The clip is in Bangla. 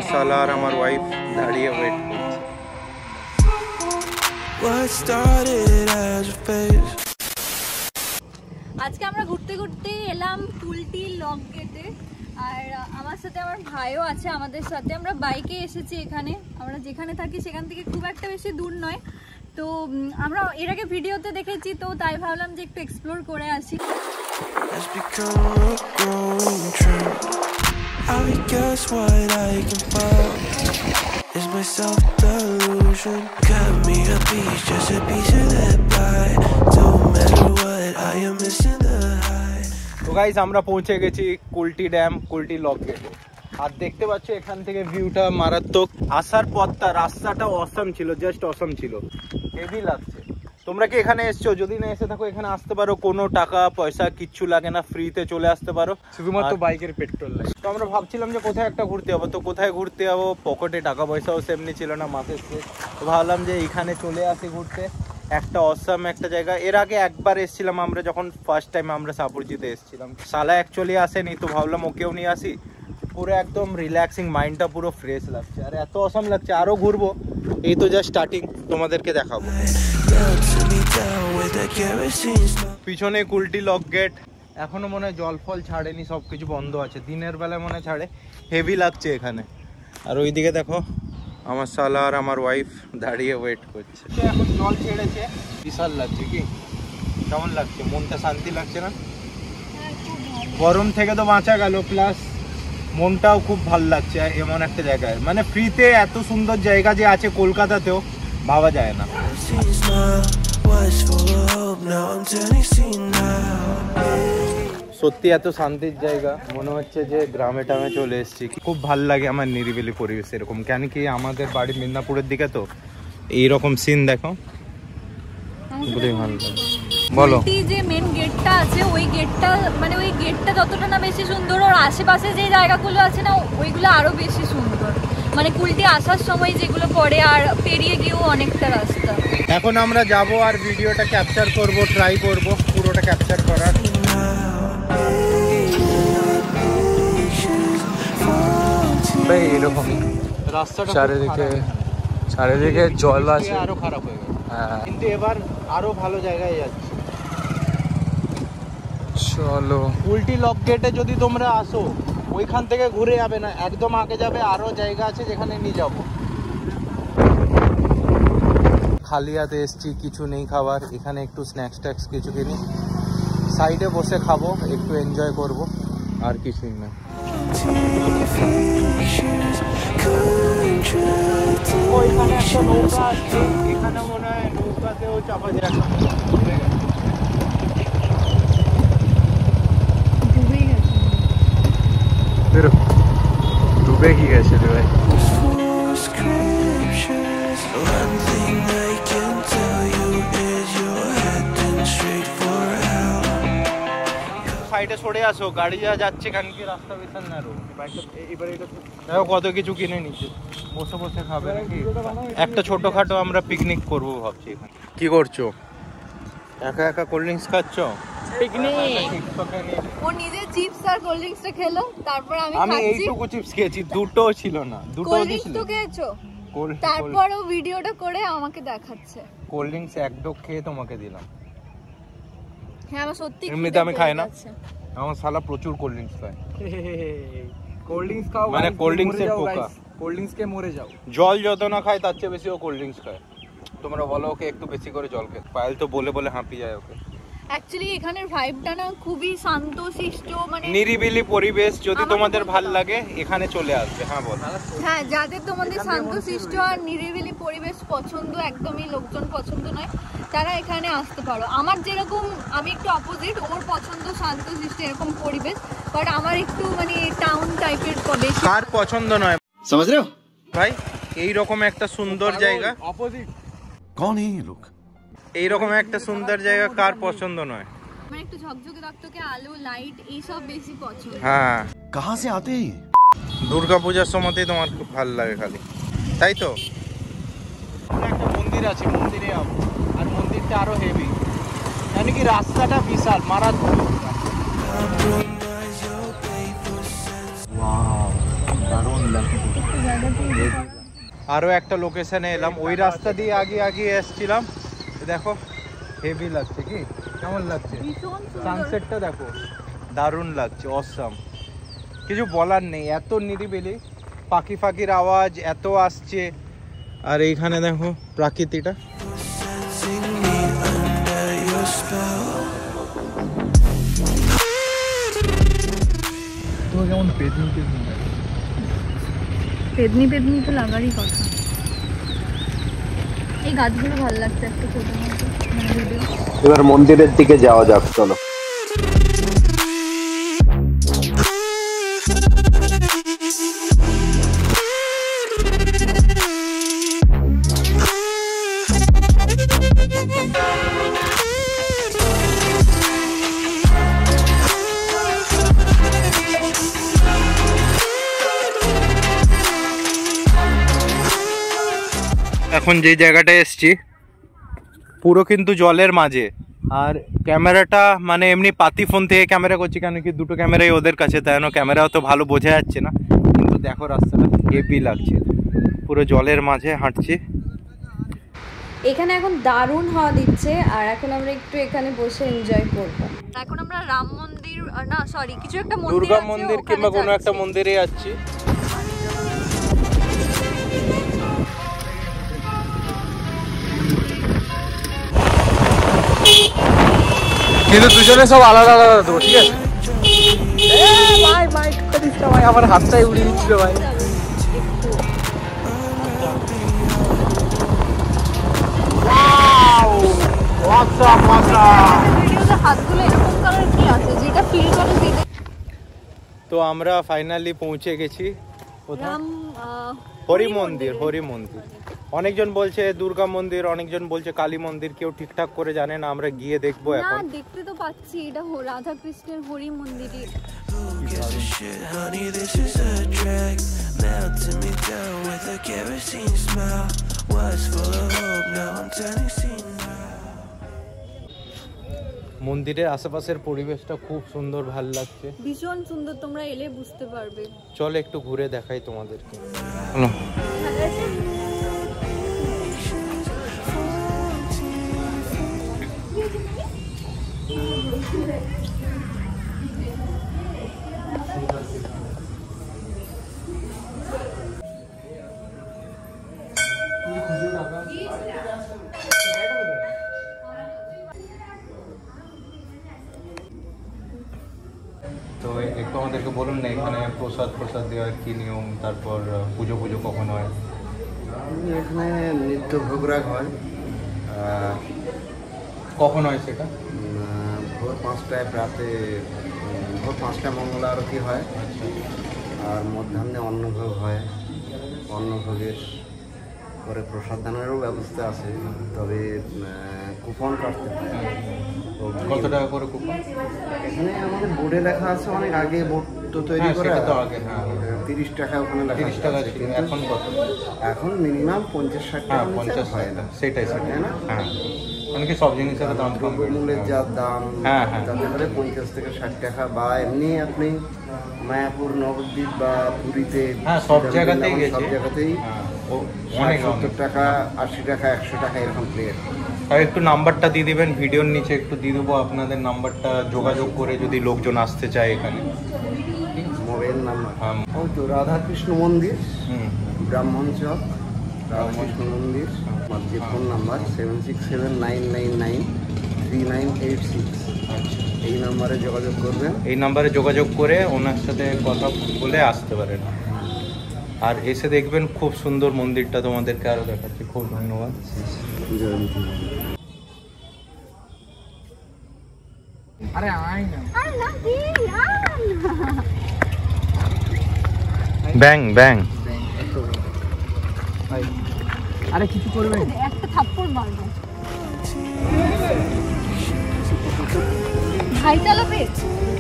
আমার শালা আর আমার ওয়াইফ দাঁড়িয়ে ওয়েট করছে। আজকে আমরা ঘুরতে ঘুরতে এলাম কুলটি লকগেটে, আর আমার সাথে আমার ভাইও আছে আমাদের সাথে। আমরা বাইকে এসেছি এখানে, আমরা যেখানে থাকি সেখান থেকে খুব একটা বেশি দূর নয়। তো আমরা এর আগে ভিডিওতে দেখেছি, তো তাই ভাবলাম যে একটু এক্সপ্লোর করে আসি। তো গাইস আমরা পৌঁছে গেছি কুলটি ড্যাম, কুলটি লকগেটে। আর দেখতে পাচ্ছ এখান থেকে ভিউটা মারাত্মক। আসার পথটা, রাস্তাটা অসাম ছিল, জাস্ট অসাম ছিল, হেভি লাগছে। তোমরা কি এখানে এসছো? যদি না এসে থাকো এখানে আসতে পারো, কোনো টাকা পয়সা কিচ্ছু লাগে না, ফ্রিতে চলে আসতে পারো, শুধুমাত্র বাইকের পেট্রোল লাগে। তো আমরা ভাবছিলাম যে কোথায় একটা ঘুরতে যাবো, তো কোথায় ঘুরতে যাবো, পকেটে টাকা পয়সাও সেমনি ছিল না, মাসের শেষ। তো ভাবলাম যে এখানে চলে আসি ঘুরতে, একটা অসাম একটা জায়গা। এর আগে একবার এসেছিলাম আমরা, যখন ফার্স্ট টাইম আমরা সাপুরজিতে এসেছিলাম। সালা অ্যাকচুয়ালি আসেনি, তো ভাবলাম ওকেও নিয়ে আসি। পুরো একদম রিল্যাক্সিং, মাইন্ডটা পুরো ফ্রেশ লাগছে, আর এত অসাম লাগছে। আরও ঘুরবো, এই তো জাস্ট স্টার্টিং, তোমাদেরকে দেখাবো। পিছনে কুলটি লকগেট, এখনো মনে হয় জল ফল ছাড়েনি, সব কিছু বন্ধ আছে। দিনের বেলায় মনে ছাড়ে, হেভি লাগছে এখানে। আর ওইদিকে দেখো আমার শালা আর আমার ওয়াইফ দাঁড়িয়ে ওয়েট করছে। এখন জল ছেড়েছে, বিশাল লাগছে। কি কেমন লাগছে? মনটা শান্তি লাগছে না? গরম থেকে তো বাঁচা গেল, প্লাস মনটাও খুব ভালো লাগছে এমন একটা জায়গায়। মানে ফ্রিতে এত সুন্দর জায়গা যে আছে কলকাতাতেও, ভাবা যায় না। সত্যি এত শান্তির জায়গা, মনে হচ্ছে যে গ্রামে টামে চলে এসেছি। খুব ভাল লাগে আমার নিরিবিলি পরিবেশ এরকম। কেন কি আমাদের বাড়ি মিদনাপুরের দিকে, তো এইরকম সিন দেখো, খুবই ভালো লাগে। বলো, যে মেন গেটটা আছে, ওই গেটটা মানে ওই গেটটা যতটা না বেশি সুন্দর, ওর আশেপাশে যে জায়গাগুলো আছে না, ওইগুলো আরো বেশি সুন্দর। মানে কুলটি আসার সময় যেগুলো পড়ে, আর পেরিয়ে গিয়েও অনেকটা রাস্তা। এখন আমরা যাব আর ভিডিওটা ক্যাপচার করব, ট্রাই করব পুরোটা ক্যাপচার করার। ভাই এরকম রাস্তাটা চারিদিকে জল আছে, আরো খারাপ হয়ে গেল। কিন্তু এবার আরো ভালো জায়গায় যাচ্ছে। চলো, কুলটি লকগেটে যদি তোমরা আসো, ওইখান থেকে ঘুরে যাবে না, একদম আগে যাবে, আরো জায়গা আছে যেখানে নিয়ে যাবো। খালি হাতে এসছি, কিছু নেই খাবার। এখানে একটু স্ন্যাক্স ট্যাক্স কিছু কিনি, সাইডে বসে খাবো, একটু এনজয় করব, আর কিছুই না। ওইখানে একটা নৌকা আছে, এখানে মনে হয় নৌকাতেও চাপা যায়। ডুবে কি গেছে রে ভাই। সাইডে সরে আসো, গাড়ি যা যাচ্ছে, কারণ কি রাস্তা বিশাল ন্যারো। দেখো কত কিছু কিনে নিচ্ছে, বসে বসে খাবে নাকি। একটা ছোটখাটো আমরা পিকনিক করবো ভাবছি এখানে। কি করছো? একা একা কোল্ড ড্রিঙ্কস খাচ্ছ? পিকনিক। ও নিজে চিপস আর কোল্ড ড্রিঙ্কসটা খেলো, তারপর আমি এইটুকু চিপস খেয়েছি, দুটো ছিল না, দুটো দিছিল। খেয়েছো? তারপর ও ভিডিওটা করে আমাকে দেখাচ্ছে। কোল্ড ড্রিঙ্কস এক ডোক খেয়ে তোমাকে দিলাম। হ্যাঁ, আমার সত্যি এমনিতে আমি খাই না, আমার শালা প্রচুর কোল্ড ড্রিঙ্কস খায়। কোল্ড ড্রিঙ্কস খাও মানে কোল্ড ড্রিঙ্কসের পোকা। কোল্ড ড্রিঙ্কস কে মরে যাও। জল যত না খায় তার চেয়ে বেশি ও কোল্ড ড্রিঙ্কস খায়। তোমরা বলো ওকে একটু বেশি করে জল খেতে। পায়েল তো বলে বলে হাঁপিয়ে যায় ওকে। অ্যাকচুয়ালি এখানের ভাইবটা না খুবই শান্তশিষ্ট, মানে নিরিবিলি পরিবেশ। যদি তোমাদের ভাল লাগে এখানে চলে আসবে। হ্যাঁ বল। হ্যাঁ, যাদের তোমাদের শান্তশিষ্ট আর নিরিবিলি পরিবেশ পছন্দ, একদমই লোকজন পছন্দ নয়, তারা এখানে আসতে পারো। আমার যেরকম, আমি একটু অপোজিট, ওর পছন্দ শান্তশিষ্ট এরকম পরিবেশ, বাট আমার একটু মানে টাউন টাইপের বেশি। কার পছন্দ নয় समझ रहे हो ভাই? এইরকম একটা সুন্দর জায়গা, অপোজিট। कौन है ये लोग? এইরকম একটা সুন্দর জায়গা কার পছন্দ নয়? আমার একটু ঝকঝকে ধকধকে আলো, লাইট, এইসব বেশি পছন্দ। হ্যাঁ, कहाँ से आते हैं? দুর্গা পূজার সময়তেই তোমার খুব ভালো লাগে খালি, তাই তো? একটা মন্দির আছে, মন্দিরে যাবো। আর মন্দিরটা আরো হেভি, মানে কি রাস্তাটা বিশাল, মারাত্মক। আরো একটা লোকেশনে এলাম, ওই রাস্তা দিয়ে আগে এসেছিলাম। দেখো হেভি লাগছে, কি কেমন লাগছে সানসেটটা? দেখো দারুণ লাগছে, অসাম, কিছু বলার নেই। এত নিরিবিলি, পাখি ফাঁকির আওয়াজ এত আসছে, আর এইখানে দেখো প্রাকৃতিটা। কেমন পেদনি তো লাগারই কথা। এই গাছগুলো ভালো লাগছে একটা ছোট মতো ভিডিও। এবার মন্দিরের দিকে যাওয়া যাক, চলো। এখন যে জায়গাটায় এসছি পুরো কিন্তু জলের মাঝে, আর ক্যামেরাটা মানে এমনি পাতি ফোন থেকে ক্যামেরা করছি, কেন কি দুটো ক্যামেরাই ওদের কাছে, তাই জন্য ক্যামেরাও তো ভালো বোঝা যাচ্ছে না। কিন্তু দেখো রাস্তাটা হেভি লাগছে, পুরো জলের মাঝে হাঁটছি। এখানে এখন দারুণ হাওয়া দিচ্ছে, আর এখন আমরা একটু এখানে বসে এনজয় করব। এখন আমরা রাম মন্দির না সরি কিছু একটা মন্দির, দুর্গা মন্দির কিংবা কোনো একটা মন্দিরে যাচ্ছি। কিন্তু দুজনে সব আলাদা আলাদা দেবো, ঠিক আছে? ভাই ভাই ভাই আমার হাতটাই উড়িয়ে দিচ্ছিল ভাই। তো আমরা ফাইনালি পৌঁছে গেছি হরি মন্দির। অনেকজন বলছে দুর্গা মন্দির, অনেকজন বলছে কালী মন্দির, কেউ ঠিকঠাক করে জানে না। আমরা গিয়ে দেখবো এখন। দেখতে তো পাচ্ছি এটা রাধা কৃষ্ণের হরি মন্দিরই। মন্দিরের আশেপাশের পরিবেশটা খুব সুন্দর, ভাল লাগছে, ভীষণ সুন্দর, তোমরা এলে বুঝতে পারবে। চল একটু ঘুরে দেখাই তোমাদেরকে। তো একটু আমাদেরকে বলুন না, এখানে প্রসাদ দেওয়ার কি নিয়ম, তারপর পুজো কখন হয়? এখানে নিত্য ভোগরাগ হয়। কখন হয় সেটা? ভোর 5টায়, রাতে ভোর 5টায় মঙ্গল আরতি হয়। আর মধ্যাহ্নে অন্নভোগ হয়। অন্নভোগের পরে প্রসাদ দানেরও ব্যবস্থা আছে, তবে কুপন কাটতে হয়। কত টাকা করে কুপন? এখানে আমাদের বোর্ডে লেখা আছে, অনেক আগে বোর্ড তো তৈরি করে, 30 টাকা ওখানে লেখা। 30 টাকা ছিল, এখন কত? এখন মিনিমাম 50-60 টাকা। 50 হয় না, সেটাই না? হ্যাঁ, অনেকে সব জিনিসের দাম কম করে। মূল্যের যা দাম, হ্যাঁ, তাতে করে 50 থেকে 60 টাকা। বা এমনি আপনি মায়াপুর, নবদ্বীপ বা পুরীতে, সব জায়গাতেই গেছে, সব জায়গাতেই অনেক 70 টাকা, 80 টাকা, 100 টাকা এরকম প্লেট। আর একটু নাম্বারটা দিয়ে দিবেন, ভিডিওর নিচে একটু দিয়ে দেবো আপনাদের নাম্বারটা, যোগাযোগ করে যদি লোকজন আসতে চায় এখানে। মোবাইল নাম্বার ওই তো রাধাকৃষ্ণ মন্দির, ব্রাহ্মণ চক, রাধাকৃষ্ণ মন্দির। আমার যে ফোন নাম্বার 7679993986, এই নাম্বারে যোগাযোগ করবেন। এই নাম্বারে যোগাযোগ করে ওনার সাথে কথা বলে আসতে পারেন, আর এসে দেখবেন খুব সুন্দর মন্দিরটা। তোমাদেরকে আরো দেখাচ্ছি। খুব ধন্যবাদ। আরে আয় না, ব্যাং ব্যাং। আরে কিছু করবে, একটা থাপ্পড় মারবো। ভাই চালাবে।